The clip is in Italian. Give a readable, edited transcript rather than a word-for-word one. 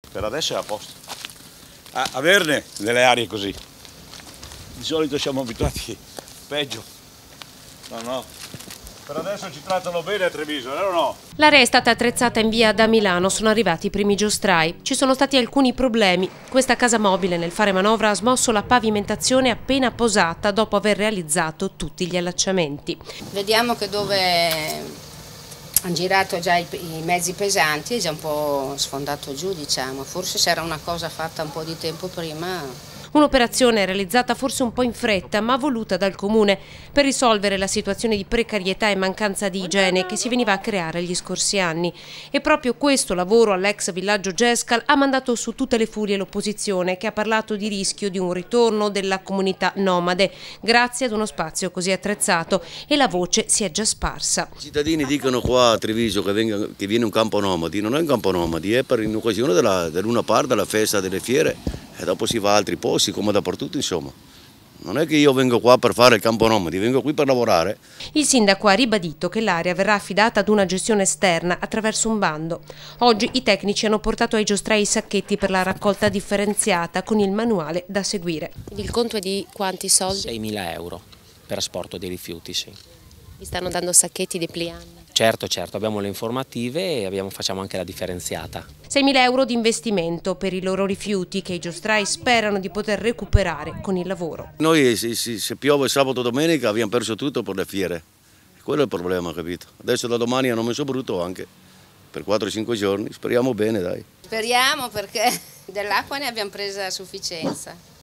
Per adesso è a posto. A averne delle aree così. Di solito siamo abituati peggio. No. Per adesso ci trattano bene a Treviso, o no? L'area è stata attrezzata in via da Milano, sono arrivati i primi giostrai. Ci sono stati alcuni problemi. Questa casa mobile nel fare manovra ha smosso la pavimentazione appena posata dopo aver realizzato tutti gli allacciamenti. Vediamo che dove hanno girato già i mezzi pesanti è già un po' sfondato giù, diciamo. Forse se era una cosa fatta un po' di tempo prima. Un'operazione realizzata forse un po' in fretta, ma voluta dal Comune per risolvere la situazione di precarietà e mancanza di igiene che si veniva a creare gli scorsi anni. E proprio questo lavoro all'ex villaggio Gescal ha mandato su tutte le furie l'opposizione, che ha parlato di rischio di un ritorno della comunità nomade, grazie ad uno spazio così attrezzato, e la voce si è già sparsa. I cittadini dicono qua a Treviso che viene un campo nomadi, non è un campo nomadi, è per in occasione dell'una parte della festa delle fiere. E dopo si va a altri posti, come dappertutto, insomma. Non è che io vengo qua per fare il campo nomadi, vengo qui per lavorare. Il sindaco ha ribadito che l'area verrà affidata ad una gestione esterna attraverso un bando. Oggi i tecnici hanno portato ai giostrai i sacchetti per la raccolta differenziata con il manuale da seguire. Il conto è di quanti soldi? 6.000 euro per asporto dei rifiuti, sì. Vi stanno dando sacchetti depliant? Certo, abbiamo le informative e facciamo anche la differenziata. 6.000 euro di investimento per i loro rifiuti che i giostrai sperano di poter recuperare con il lavoro. Noi se piove sabato o domenica abbiamo perso tutto per le fiere. Quello è il problema, capito? Adesso da domani hanno messo brutto anche, per 4-5 giorni, speriamo bene, dai. Speriamo, perché dell'acqua ne abbiamo presa a sufficienza.